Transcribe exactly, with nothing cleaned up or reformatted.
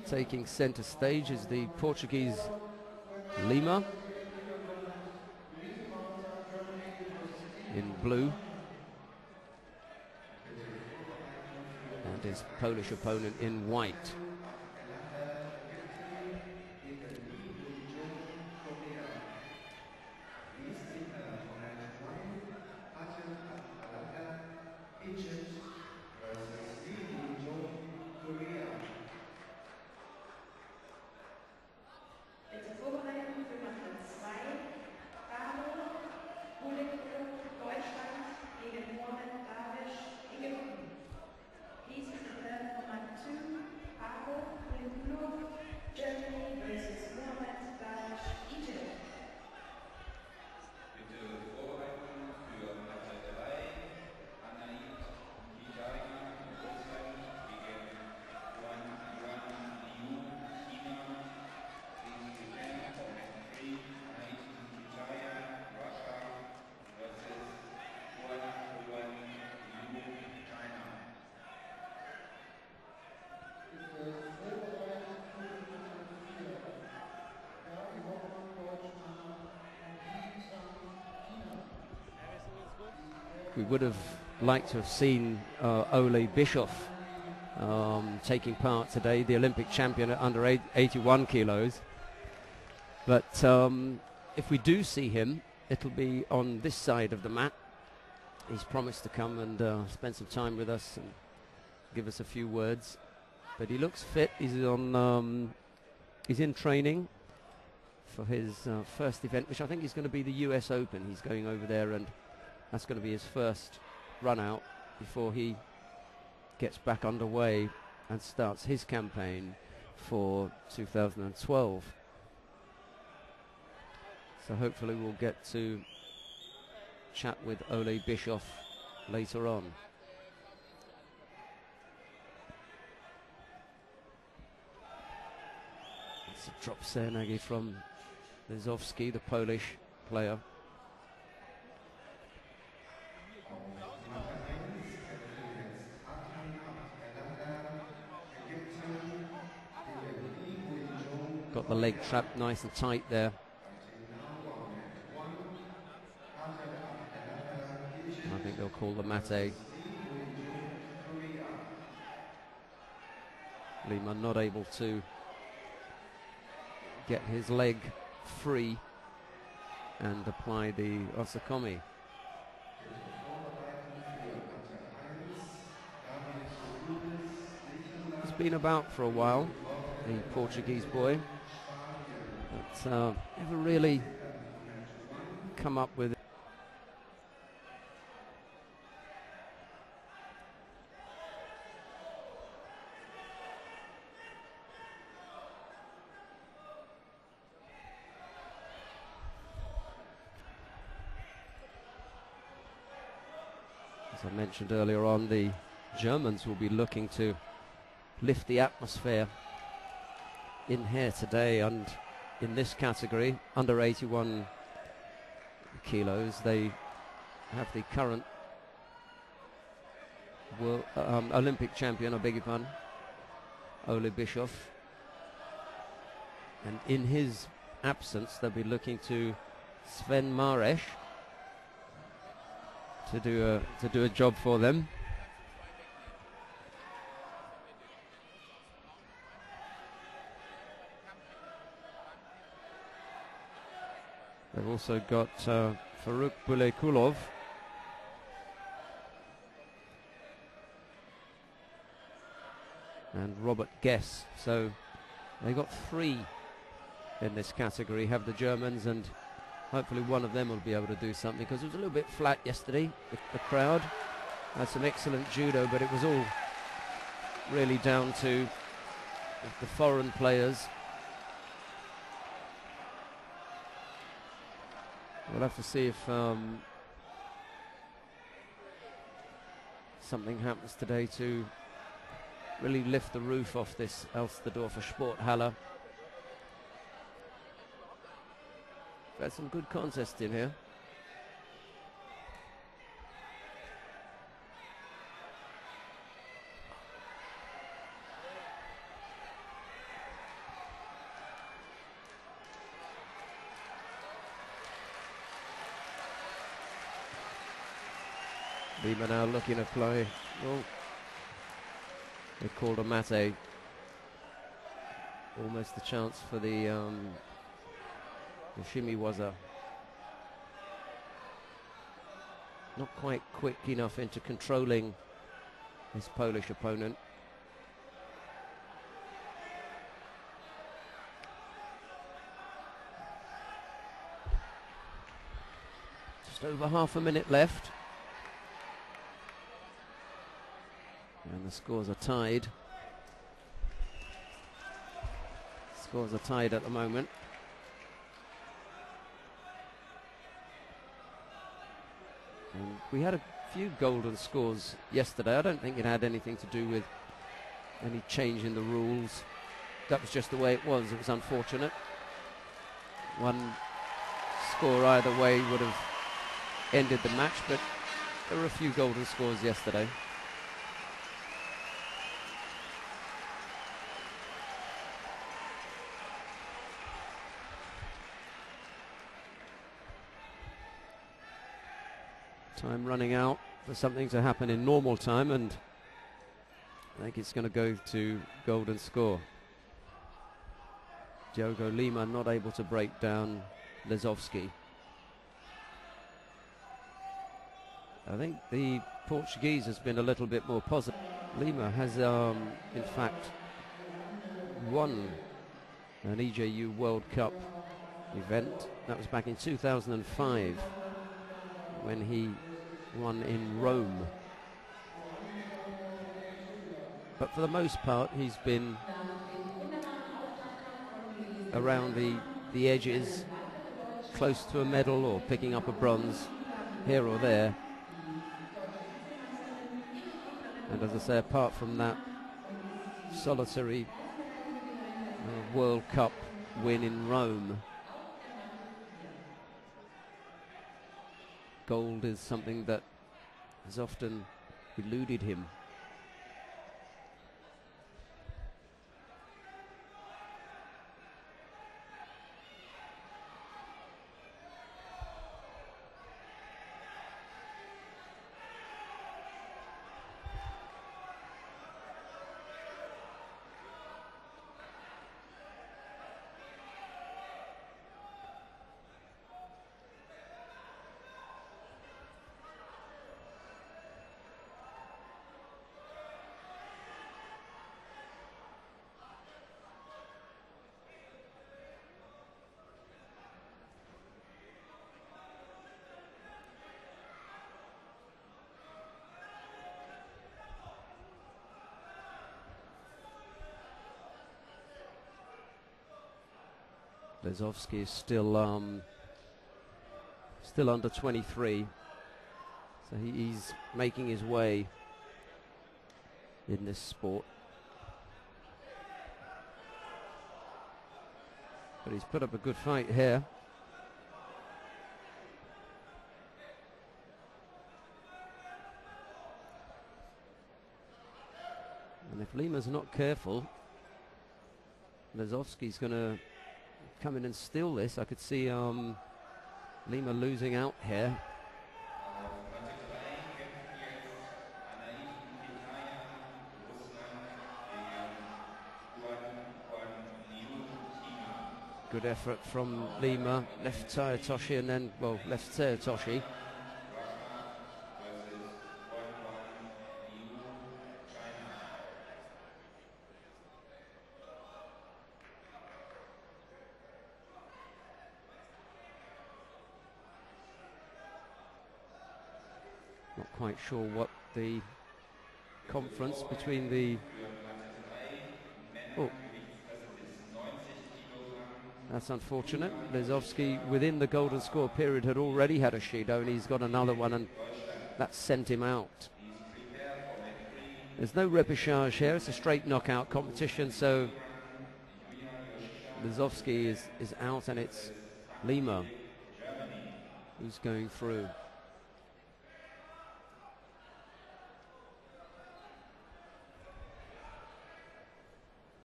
taking center stage is the Portuguese Lima in blue, and his Polish opponent in white. We would have liked to have seen uh, Ole Bischoff um, taking part today, the Olympic champion at under eight, eighty-one kilos. But um, if we do see him, it'll be on this side of the mat. He's promised to come and uh, spend some time with us and give us a few words. But he looks fit. He's on. Um, he's in training for his uh, first event, which I think is going to be the U S Open. He's going over there, and that's going to be his first run out before he gets back underway and starts his campaign for two thousand twelve. So hopefully we'll get to chat with Ole Bischoff later on. It's a drop Sernagi from Lisowski, the Polish player. Got the leg trapped nice and tight there. I think they'll call the mate. Lima not able to get his leg free and apply the osakomi. He's been about for a while, the Portuguese boy, but uh, never really come up with it. As I mentioned earlier on, the Germans will be looking to lift the atmosphere in here today, and in this category, under eighty-one kilos, they have the current world, um, Olympic champion, I beg your pardon, Ole Bischoff, and in his absence they'll be looking to Sven Maresch to do a to do a job for them. They've also got uh, Faruk Bulekulov, and Robert Guess. So they got three in this category, have the Germans, and hopefully one of them will be able to do something, because it was a little bit flat yesterday. The, the crowd had some excellent judo, but it was all really down to the foreign players. We'll have to see if um, something happens today to really lift the roof off this Elsterdorfer Sporthalle. We've had some good contests in here. Lima now looking to play. Oh, they called a mate. Almost the chance for the, um, the shimiwaza. Not quite quick enough into controlling his Polish opponent. Just over half a minute left. And the scores are tied. Scores are tied at the moment. And we had a few golden scores yesterday. I don't think it had anything to do with any change in the rules. That was just the way it was. It was unfortunate. One score either way would have ended the match, but there were a few golden scores yesterday. Time running out for something to happen in normal time, and I think it's going to go to golden score. Diogo Lima not able to break down Lisowski. I think the Portuguese has been a little bit more positive. Lima has, um, in fact, won an E J U World Cup event. That was back in two thousand five when he won in Rome. But for the most part, he's been around the, the edges, close to a medal or picking up a bronze here or there. And as I say, apart from that solitary uh, World Cup win in Rome, gold is something that has often eluded him. Lisowski is still um, still under twenty-three, so he, he's making his way in this sport. But he's put up a good fight here. And if Lima's not careful, Lisowski's going to come in and steal this. I could see um, Lima losing out here. Good effort from Lima. Left Tae Toshi and then, well, left Tae Toshi. Not quite sure what the conference between the... Oh, that's unfortunate. Lisowski, within the golden score period, had already had a Judo, and he's got another one, and that sent him out. There's no repechage here. It's a straight knockout competition, so Lisowski is, is out, and it's Lima who's going through.